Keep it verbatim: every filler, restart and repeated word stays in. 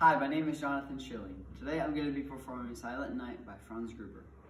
Hi, my name is Jonathan Shilling. Today I'm going to be performing Silent Night by Franz Gruber.